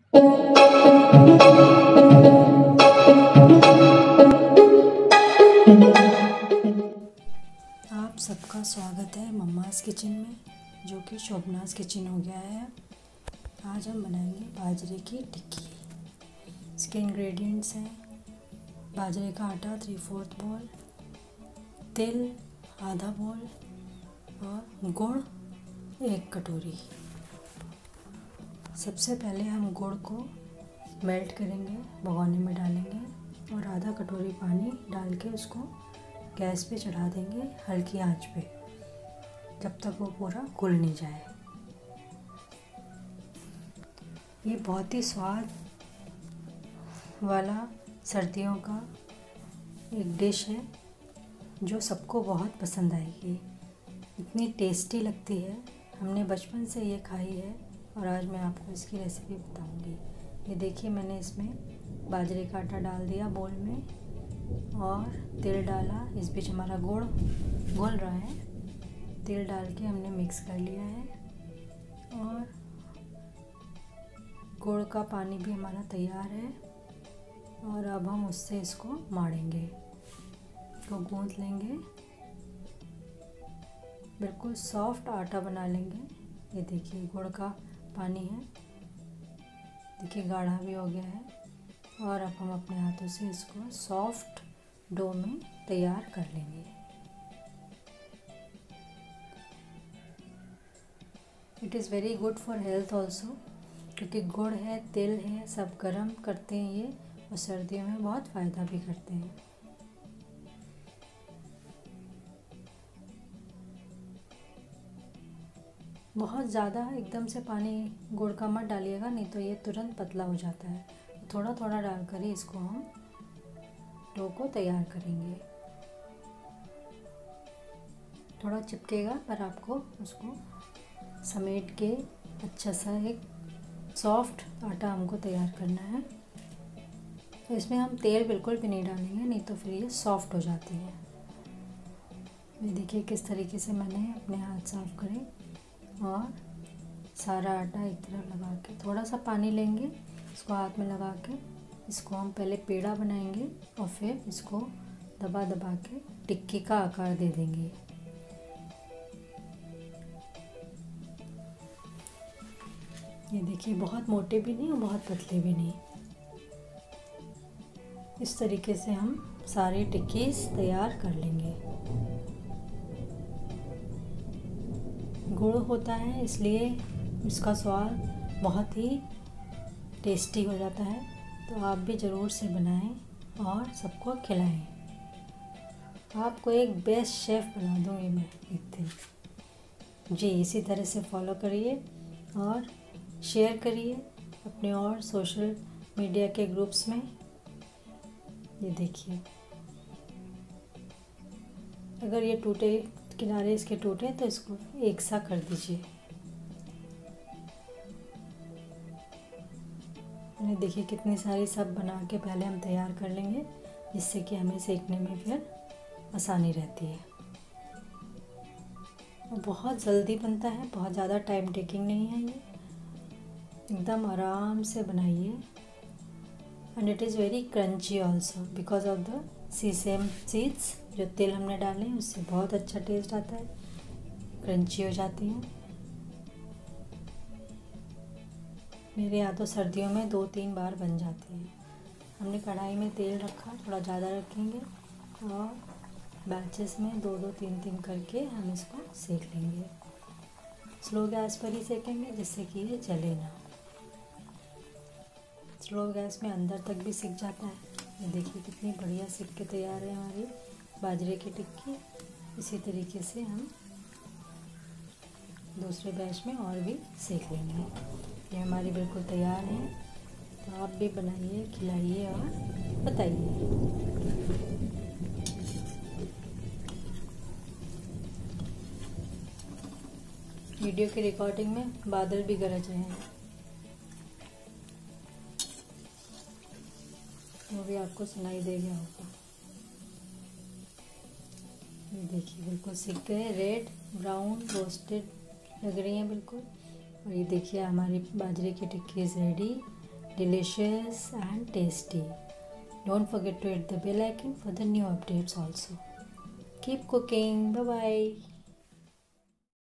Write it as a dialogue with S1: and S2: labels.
S1: आप सबका स्वागत है मम्मास किचन में, जो कि शोभनाज किचन हो गया है। आज हम बनाएंगे बाजरे की टिक्की। इसके इंग्रेडिएंट्स हैं बाजरे का आटा 3/4 बोल, तिल आधा बोल और गुड़ 1 कटोरी। सबसे पहले हम गुड़ को मेल्ट करेंगे, भगोने में डालेंगे और आधा कटोरी पानी डाल के उसको गैस पे चढ़ा देंगे हल्की आंच पे, जब तक वो पूरा घुल नहीं जाए। ये बहुत ही स्वाद वाला सर्दियों का एक डिश है जो सबको बहुत पसंद आएगी। इतनी टेस्टी लगती है, हमने बचपन से ये खाई है और आज मैं आपको इसकी रेसिपी बताऊंगी। ये देखिए, मैंने इसमें बाजरे का आटा डाल दिया बोल में और तिल डाला। इस बीच हमारा गुड़ घुल रहा है। तिल डाल के हमने मिक्स कर लिया है और गुड़ का पानी भी हमारा तैयार है। और अब हम उससे इसको माड़ेंगे, इसको गूंथ लेंगे, बिल्कुल सॉफ्ट आटा बना लेंगे। ये देखिए गुड़ का पानी है, देखिए गाढ़ा भी हो गया है। और अब हम अपने हाथों से इसको सॉफ्ट डो में तैयार कर लेंगे। It is very good for health also, क्योंकि गुड़ है, तिल है, सब गर्म करते हैं ये, और सर्दियों में बहुत फ़ायदा भी करते हैं। बहुत ज़्यादा एकदम से पानी गुड़ का मत डालिएगा, नहीं तो ये तुरंत पतला हो जाता है। थोड़ा थोड़ा डालकर ही इसको हम डो को तैयार करेंगे। थोड़ा चिपकेगा, पर आपको उसको समेट के अच्छा सा एक सॉफ्ट आटा हमको तैयार करना है। तो इसमें हम तेल बिल्कुल भी नहीं डालेंगे, नहीं तो फिर ये सॉफ्ट हो जाती है। ये देखिए किस तरीके से मैंने अपने हाथ साफ करे और सारा आटा एक तरफ लगा के थोड़ा सा पानी लेंगे, इसको हाथ में लगा के इसको हम पहले पेड़ा बनाएंगे और फिर इसको दबा दबा के टिक्की का आकार दे देंगे। ये देखिए, बहुत मोटे भी नहीं और बहुत पतले भी नहीं। इस तरीके से हम सारे टिक्कीज़ तैयार कर लेंगे। गुड़ होता है इसलिए इसका स्वाद बहुत ही टेस्टी हो जाता है, तो आप भी ज़रूर से बनाएं और सबको खिलाएं। आपको एक बेस्ट शेफ़ बना दूँगी मैं एक दिन जी। इसी तरह से फॉलो करिए और शेयर करिए अपने और सोशल मीडिया के ग्रुप्स में। ये देखिए, अगर ये टूटे, किनारे इसके टूटे, तो इसको एक सा कर दीजिए। मैंने देखिए कितनी सारी सब बना के पहले हम तैयार कर लेंगे, जिससे कि हमें सेकने में फिर आसानी रहती है। और बहुत जल्दी बनता है, बहुत ज़्यादा टाइम टेकिंग नहीं है ये, एकदम आराम से बनाइए। And it is very crunchy also because of the sesame seeds. जो तिल हमने डाले हैं उससे बहुत अच्छा टेस्ट आता है, क्रंची हो जाती हैं। मेरे यहाँ तो सर्दियों में 2-3 बार बन जाती है। हमने कढ़ाई में तेल रखा, थोड़ा ज़्यादा रखेंगे और बैचेस में 2-2, 3-3 करके हम इसको सेक लेंगे। स्लो गैस पर ही सेकेंगे, जिससे कि ये जले ना। स्लो गैस में अंदर तक भी सिक जाता है। ये देखिए कितनी बढ़िया सिक के तैयार है हमारी बाजरे की टिक्की। इसी तरीके से हम दूसरे बैच में और भी सेक लेंगे। ये हमारी बिल्कुल तैयार है, तो आप भी बनाइए, खिलाइए और बताइए। वीडियो की रिकॉर्डिंग में बादल भी गरज रहे हैं, वो भी आपको सुनाई दे गया होगा। ये देखिए बिल्कुल सिक गए, रेड ब्राउन रोस्टेड लग रही हैं बिल्कुल। और ये देखिए हमारी बाजरे की टिक्की ready. delicious and tasty. Don't forget to hit the bell icon for the new updates also. Keep cooking. Bye bye.